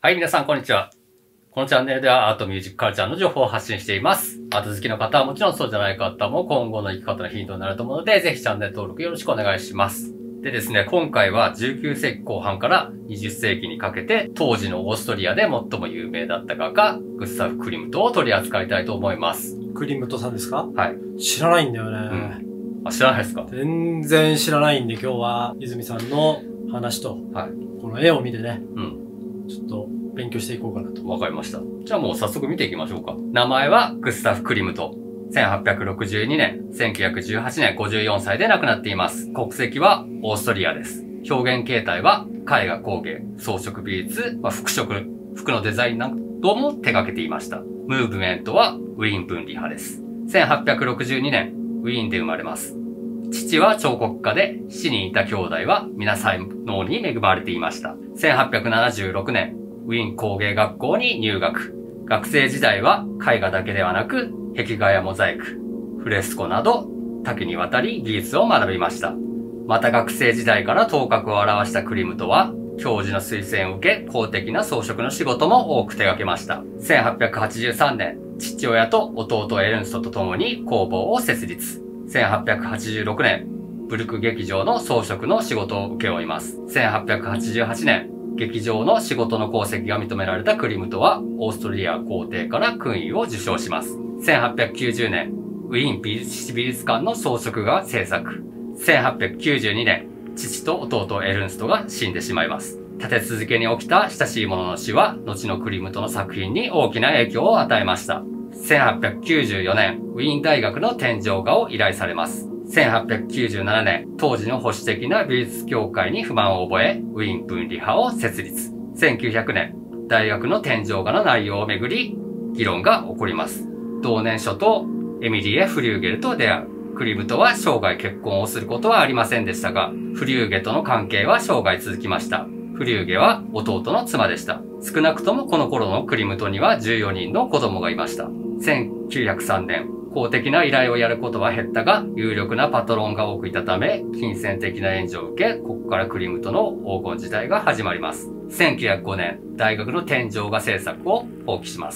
はい、皆さん、こんにちは。このチャンネルではアート、ミュージック、カルチャーの情報を発信しています。アート好きの方はもちろんそうじゃない方も今後の生き方のヒントになると思うので、ぜひチャンネル登録よろしくお願いします。でですね、今回は19世紀後半から20世紀にかけて、当時のオーストリアで最も有名だった画家、グスタフ・クリムトを取り扱いたいと思います。 クリムトさんですか？ はい。 知らないんだよね。 あ、知らないですか？ 全然知らないんで、今日は泉さんの話と、 はい。 この絵を見てね、 うん。 ちょっと勉強していこうかなと。 わかりました。じゃあもう早速見ていきましょうか。名前はグスタフ・クリムト。1862年、1918年54歳で亡くなっています。国籍はオーストリアです。表現形態は絵画工芸、装飾美術、服のデザインなども手掛けていました。ムーブメントはウィーン分離派です。1862年、ウィーンで生まれます。父は彫刻家で、死にいた兄弟は皆才能に恵まれていました。1876年、ウィーン工芸学校に入学。学生時代は絵画だけではなく、壁画やモザイク、フレスコなど多岐にわたり技術を学びました。また学生時代から頭角を現したクリムトは、教授の推薦を受け、公的な装飾の仕事も多く手掛けました。1883年、父親と弟エルンストと共に工房を設立。1886年、ブルク劇場の装飾の仕事を請け負います。1888年、劇場の仕事の功績が認められたクリムトは、オーストリア皇帝から勲位を受章します。1890年、ウィーン美術館の装飾画制作。1892年、父と弟エルンストが死んでしまいます。立て続けに起きた親しい者の死は、後のクリムトの作品に大きな影響を与えました。1894年、ウィーン大学の天井画を依頼されます。1897年、当時の保守的な美術協会に不満を覚え、ウィーン分離派を設立。1900年、大学の天井画の内容をめぐり、議論が起こります。同年初頭、エミリエ・フリューゲルと出会う。クリムトは生涯結婚をすることはありませんでしたが、フリューゲとの関係は生涯続きました。フリューゲは弟の妻でした。少なくともこの頃のクリムトには14人の子供がいました。1903年、公的な依頼をやることは減ったが、有力なパトロンが多くいたため、金銭的な援助を受け、ここからクリムトの黄金時代が始まります。1905年、大学の天井画制作を放棄します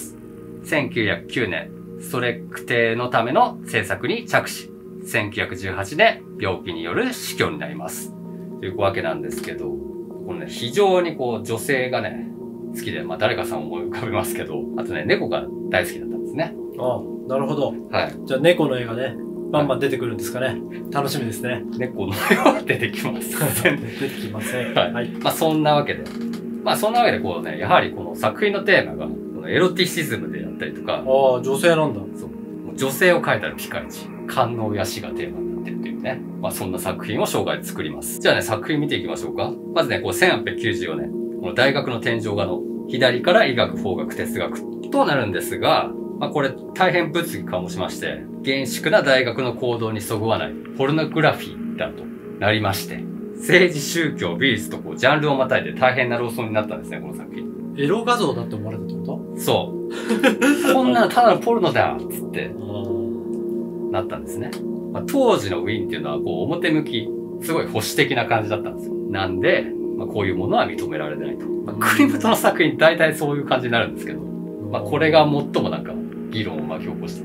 。1909年、ストレック艇のための制作に着手。1918年、病気による死去になります。というわけなんですけど、このね、非常に女性がね、好きで、誰かさん思い浮かべますけど、あとね、猫が大好きだったんですね。 ああ、なるほど。 はい。 じゃあ猫の絵がね、バンバン出てくるんですかね。楽しみですね。 猫の絵は出てきます。 出てきません。 はい。そんなわけで。やはりこの作品のテーマが、このエロティシズムであったりとか。 ああ、女性なんだ。 そう。女性を描いたらピカイチ。官能や死がテーマになってるっていうね。そんな作品を生涯作ります。じゃあね、作品見ていきましょうか。まずね、1894年。この大学の天井画の左から医学、法学、哲学となるんですが、これ大変物議かもしまして、厳粛な大学の行動にそぐわないポルノグラフィーだとなりまして、政治、宗教、美術とジャンルをまたいで大変な論争になったんですね、この作品。 エロ画像だって思われたってこと？ そう。こんなのただのポルノだっつって、なったんですね。当時のウィーンっていうのは表向き、すごい保守的な感じだったんですよ。なんで、こういうものは認められないと。クリムトの作品大体そういう感じになるんですけど、これが最も議論を巻き起こした。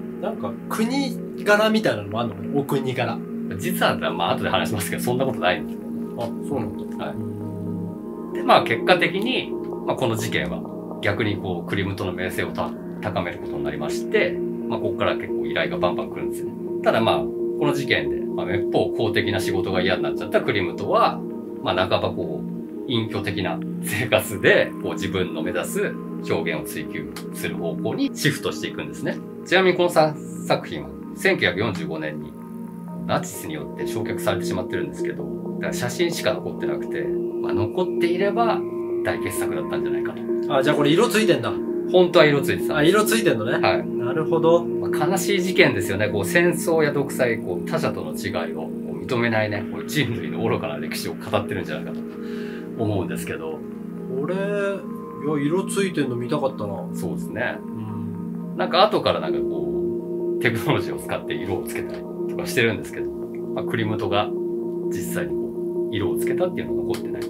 国柄みたいなのもあるのかな？お国柄。 実は、後で話しますけど、そんなことないんですよ。 あ、そうなんだ。 はい。で、結果的に、この事件は逆にクリムトの名声を高めることになりまして、ここから結構依頼がバンバン来るんですよね。ただこの事件で、一方公的な仕事が嫌になっちゃったクリムトは、半ば隠居的な生活で、自分の目指す表現を追求する方向にシフトしていくんですね。ちなみにこの作品は1945年にナチスによって焼却されてしまってるんですけど、だから写真しか残ってなくて、残っていれば大傑作だったんじゃないかと。 あ、じゃあこれ色ついてんだ。 本当は色ついてた。 あ、色ついてんのね。 はい。 なるほど。 悲しい事件ですよね。戦争や独裁、他者との違いを認めないね、人類の愚かな歴史を語ってるんじゃないかと思うんですけど。 これ、いや、色ついてんの見たかったな。 そうですね。後からテクノロジーを使って色をつけたりとかしてるんですけど、クリムトが実際に色をつけたっていうのが残ってないっていう。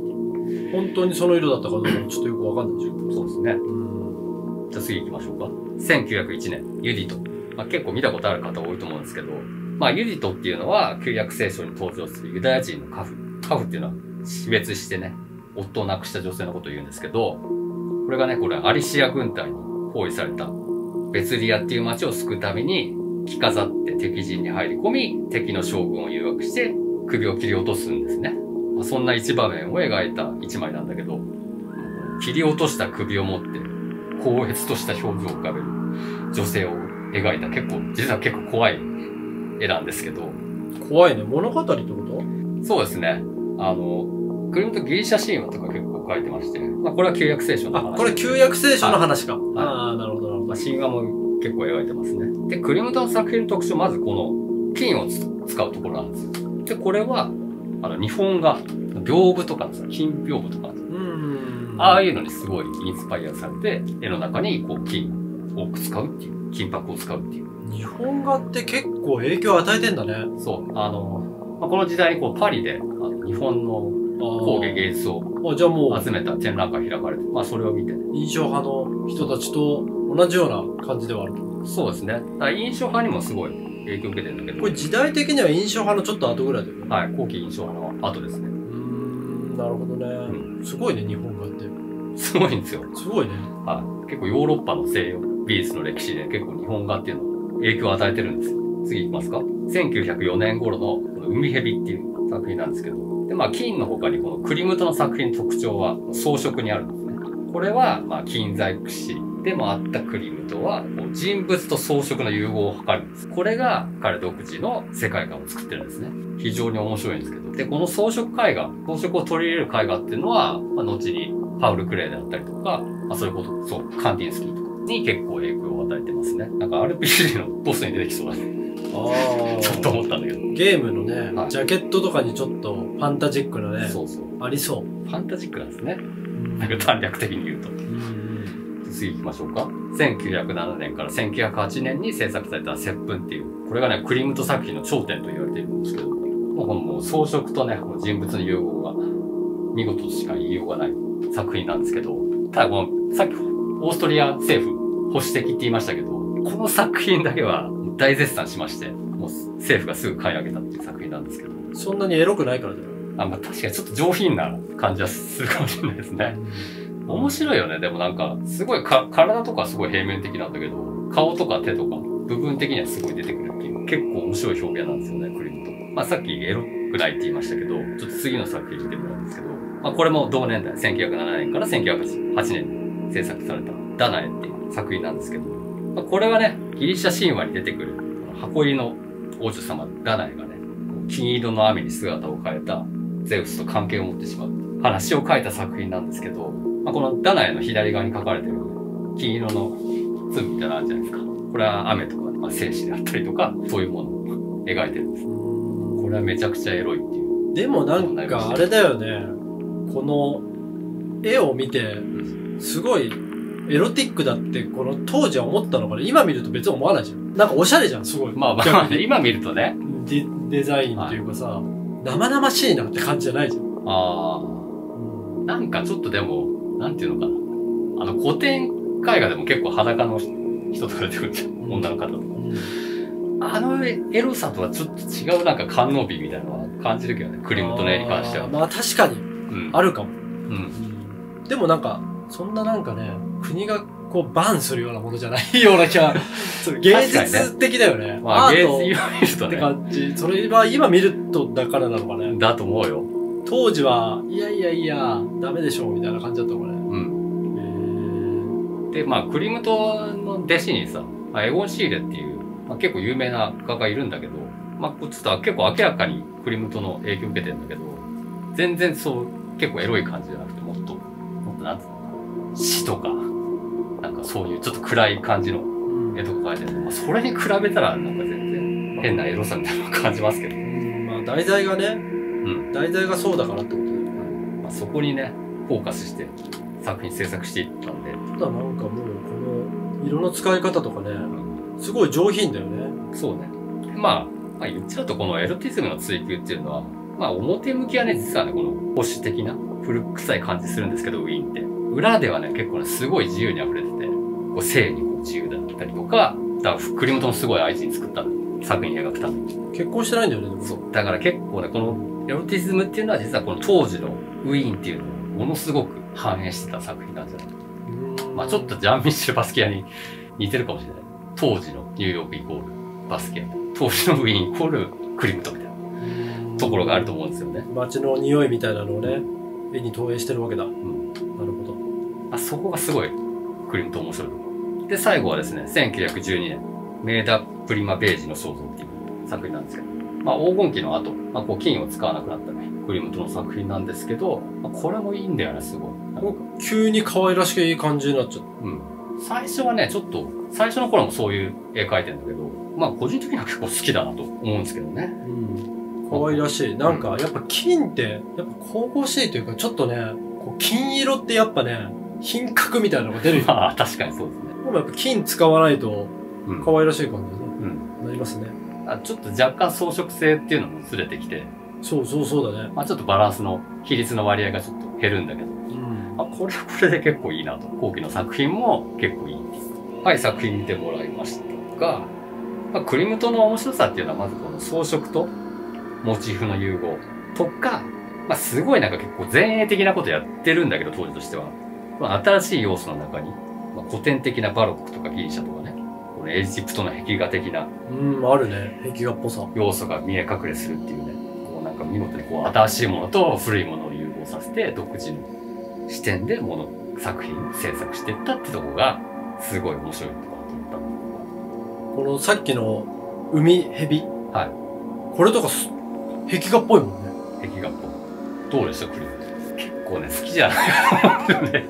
本当にその色だったかどうかちょっとよくわかんないでしょ。 そうですね。じゃあ次行きましょうか。1901年、ユディト。結構見たことある方多いと思うんですけど、ユディトっていうのは旧約聖書に登場するユダヤ人のカフ。カフっていうのは死別してね、夫を亡くした女性のことを言うんですけど、これがね、アリシア軍隊に包囲されたベツリアっていう町を救うために着飾って敵陣に入り込み、敵の将軍を誘惑して首を切り落とすんですね。そんな一場面を描いた一枚なんだけど、切り落とした首を持って高越とした表情を浮かべる女性を描いた実は結構怖い絵なんですけど。 怖いね。物語ってこと？ そうですね。クリムトギリシャ神話とか結構書いてまして、これは旧約聖書の話。 これ旧約聖書の話か。 はい、 なるほど、なるほど。 神話も結構描いてますね。で、クリムトの作品の特徴、まずこの金を使うところなんですよ。で、これは、日本画、屏風とかの金屏風とか、ああいうのにすごいインスパイアされて、絵の中に金を使うっていう、金箔を使うっていう。 日本画って結構影響を与えてんだね。 そう。この時代にパリで、日本の工芸芸術を集めた展覧会開かれて、それを見て、 印象派の人たちと同じような感じではある。 そうですね。印象派にもすごい影響を受けてるんだけど。 これ時代的には印象派のちょっと後ぐらいだよね。 はい。後期印象派の後ですね。 なるほどね。すごいね、日本画って。 すごいんですよ。 すごいね。 はい。結構ヨーロッパの西洋美術の歴史で結構日本画っていうのを影響を与えてるんですよ。次行きますか。1904年頃の海蛇っていう作品なんですけど。で、金の他にこのクリムトの作品の特徴は装飾にあるんですね。これは、金細工師でもあったクリムトは、人物と装飾の融合を図るんです。これが彼独自の世界観を作ってるんですね。非常に面白いんですけど。で、この装飾絵画、装飾を取り入れる絵画っていうのは、後にパウル・クレーであったりとか、そういうこと、そう、カンディンスキーとかに結構影響を与えてますね。なんか RPG のボスに出てきそうだね。ちょっと思ったんだけど。 ゲームのね、ジャケットとかにちょっとファンタジックなね、 そうそう。 ありそう。 ファンタジックなんですね。なんか短絡的に言うと。次行きましょうか。1907年から1908年に制作された接吻っていう、これがね、クリムト作品の頂点と言われているんですけど、もう装飾とね、人物の融合が見事としか言いようがない作品なんですけど、たださっきオーストリア政府保守的って言いましたけど、この作品だけは大絶賛しまして、もう政府がすぐ買い上げたっていう作品なんですけど。 そんなにエロくないからだよ。 確かにちょっと上品な感じはするかもしれないですね。面白いよね。でもなんか、すごい体とかすごい平面的なんだけど、顔とか手とか、部分的にはすごい出てくるっていう、結構面白い表現なんですよね、クリムト。さっきエロくないって言いましたけど、ちょっと次の作品見てもらうんですけど、これも同年代、1907年から1908年に制作されたダナエっていう作品なんですけど、これはね、ギリシャ神話に出てくる、箱入りの王女様ダナエがね、金色の雨に姿を変えたゼウスと関係を持ってしまう話を書いた作品なんですけど、このダナエの左側に書かれてる金色の粒みたいなのあるじゃないですか。これは雨とか、生死であったりとか、そういうものを描いてるんです。これはめちゃくちゃエロいっていう。 でもなんかあれだよね。この絵を見て、すごいエロティックだってこの当時は思ったのかな。今見ると別に思わないじゃん。なんかおしゃれじゃん、すごい。 今見るとね。 デザインっていうかさ、生々しいなって感じじゃないじゃん。 なんかちょっとでも、なんていうのかな。古典絵画でも結構裸の人とか出てくるじゃん。女の方とか。エロさとはちょっと違うなんか官能美みたいなのは感じるけどね。クリムトの絵に関しては。 確かに。あるかも。でもなんか、そんななんかね、国がバンするようなものじゃないような気が、芸術的だよね。 芸術今見るとね。 って感じ。それは今見るとだからなのかね。 だと思うよ。 当時は、いや、ダメでしょ、みたいな感じだったのかね。 で、クリムトの弟子にさ、エゴン・シーレっていう、結構有名な画家がいるんだけど、ちょっと結構明らかにクリムトの影響を受けてるんだけど、全然結構エロい感じじゃなくて、もっとなんつうの、詩とか、なんかそういうちょっと暗い感じの絵とか描いてるんで、それに比べたらなんか全然変なエロさみたいなのを感じますけど。 題材がね、題材がそうだからってことだよね。 そこにね、フォーカスして作品制作していったんで。 ただなんかもうこの色の使い方とかね、すごい上品だよね。 そうね。言っちゃうとこのエロティズムの追求っていうのは、 まあ表向きはね、実はね、この保守的な古臭い感じするんですけど、ウィーンって。裏ではね、結構ね、すごい自由に溢れてて、こう性にこう自由だったりとか、だからクリムトもすごい相手に作った作品描くために。 結婚してないんだよね、でも。 そう。だから結構ね、このエロティズムっていうのは実はこの当時のウィーンっていうのをものすごく反映してた作品なんじゃないか。まあちょっとジャン・ミッシェル・バスキアに似てるかもしれない。当時のニューヨークイコールバスキア。当時のウィーンイコールクリムトみたいなところがあると思うんですよね。 街の匂いみたいなのをね、絵に投影してるわけだ。なるほど。 そこがすごいクリムト面白いところ。で、最後はですね、1912年、メーダ・プリマ・ベージの創造っていう作品なんですけど、まあ黄金期の後、まあこう金を使わなくなったね、クリムトの作品なんですけど、まあ、これもいいんだよね、すごい。 急に可愛らしい感じになっちゃった。 最初はね、ちょっと、最初の頃もそういう絵描いてるんだけど、まあ個人的には結構好きだなと思うんですけどね。 可愛らしい。なんか、やっぱ金って、やっぱ神々しいというか、ちょっとね、こう金色ってやっぱね、品格みたいなのが出るよ。 まあ確かにそうですね。 でもやっぱ金使わないと、可愛らしい感じに、なりますね。 ちょっと若干装飾性っていうのもずれてきて。 そうだね。 まあちょっとバランスの、比率の割合がちょっと減るんだけど。これはこれで結構いいなと。後期の作品も結構いい。はい、作品見てもらいましたが、まあ、クリムトの面白さっていうのはまずこの装飾とモチーフの融合とか、まあすごいなんか結構前衛的なことやってるんだけど、当時としては。この新しい要素の中に、まあ、古典的なバロックとかギリシャとかね、このエジプトの壁画的な。 あるね。壁画っぽさ。 要素が見え隠れするっていうね。こうなんか見事にこう新しいものと古いものを融合させて、独自の視点で作品を制作していったってとこが、すごい面白いところだと思った。 このさっきの海蛇。 はい。 これとか壁画っぽいもんね。 壁画っぽい。どうでしたクリムト。結構ね、好きじゃないかなね。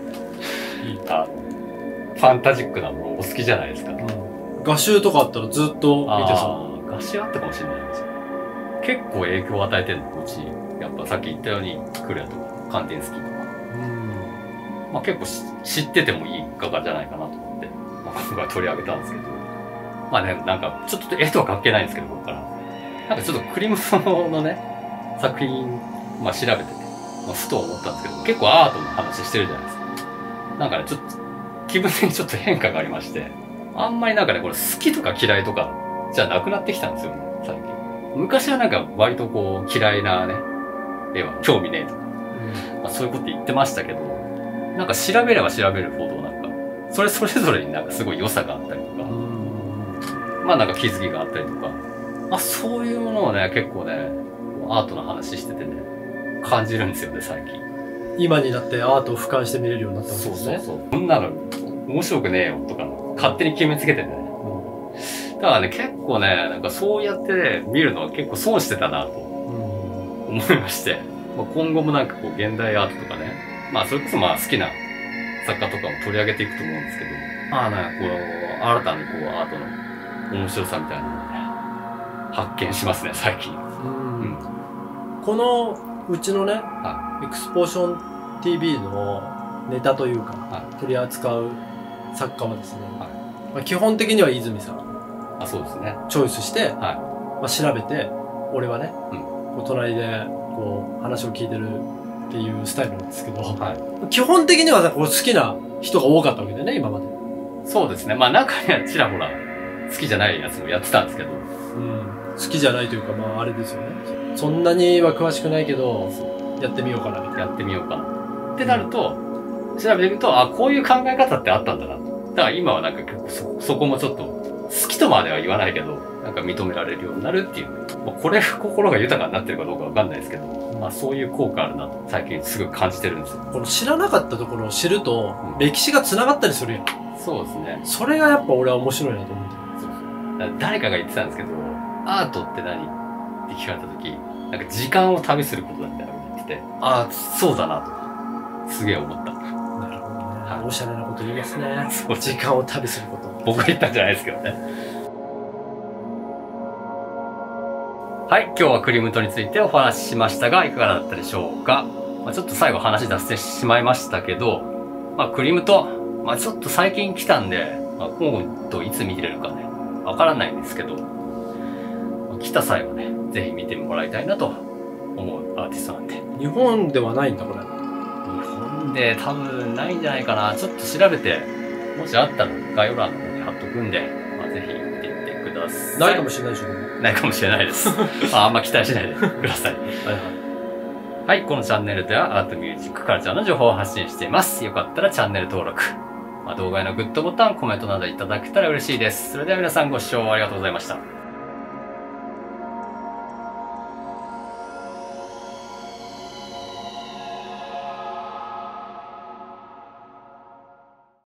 ファンタジックなものお好きじゃないですか。 画集とかあったらずっと見てさ。 画集あったかもしれないですよ。結構影響を与えてるの、うち。やっぱさっき言ったように、クレアとか、カンティンスキーとか。まあ結構知っててもいい画家じゃないかなと思って、まあ今回取り上げたんですけど。まあね、なんか、ちょっと絵とは関係ないんですけど、ここから。なんかちょっとクリムトのね、作品、まあ調べてて、まあふと思ったんですけど、結構アートの話してるじゃないですか。なんかね、ちょっと、気分的にちょっと変化がありまして、あんまりなんかね、これ好きとか嫌いとか、じゃなくなってきたんですよね、最近。昔はなんか割とこう、嫌いなね、絵は興味ねえとか、まあそういうこと言ってましたけど、なんか調べれば調べるほどなんか、それぞれになんかすごい良さがあったりとか、まあなんか気づきがあったりとか、まあそういうものをね、結構ね、アートの話しててね、感じるんですよね、最近。 今になってアートを俯瞰して見れるようになったんですね。 そう。こんなの面白くねえよとか、勝手に決めつけてね。だからね、結構ね、なんかそうやってね、見るのは結構損してたなと思いまして、まあ、今後もなんかこう現代アートとかね、まあそれこそまあ好きな作家とかも取り上げていくと思うんですけど、まあなんかこう、新たにこうアートの面白さみたいなのをね、発見しますね、最近。 このうちのね、エクスポーション TV のネタというか、取り扱う作家はですね、まあ、基本的には泉さん。 そうですね。 チョイスして、まあ、調べて、俺はね、こう隣でこう話を聞いてるっていうスタイルなんですけど、基本的にはこう好きな人が多かったわけでね、今まで。 そうですね。まあ中にはちらほら好きじゃないやつもやってたんですけど。 好きじゃないというか、まああれですよね。そんなには詳しくないけど、やってみようかなみたいな。 やってみようかな。ってなると、調べてみると、あ、こういう考え方ってあったんだなと。だから今はなんか結構そこもちょっと、好きとまでは言わないけど、なんか認められるようになるっていう。まあ、これ心が豊かになってるかどうかわかんないですけど、まあそういう効果あるなと最近すぐ感じてるんですよ。 この知らなかったところを知ると、歴史が繋がったりするやん。 そうですね。 それがやっぱ俺は面白いなと思って。 誰かが言ってたんですけど、アートって何って聞かれた時、なんか時間を旅することだみたいなこと言ってて、ああ、そうだなと。すげえ思った。 なるほどね。おしゃれなこと言いますね。 そう。 時間を旅すること。 僕が言ったんじゃないですけどね。はい、今日はクリムトについてお話ししましたが、いかがだったでしょうか。まあ、ちょっと最後話脱線してしまいましたけど、まあ、クリムト、まあ、ちょっと最近来たんで、まあ、今度いつ見れるかね、わからないんですけど、来た際はね、ぜひ見てもらいたいなと思うアーティストなんで。 日本ではないんだ、これ。 日本で多分ないんじゃないかな。ちょっと調べて、もしあったら概要欄の方に貼っとくんで、まあ、ぜひ見てみてください。 ないかもしれないでしょ、 ないかもしれないです。あんま期待しないでください。はい、このチャンネルではアートミュージックカルチャーの情報を発信しています。よかったらチャンネル登録、動画へのグッドボタン、コメントなどいただけたら嬉しいです。それでは皆さんご視聴ありがとうございました。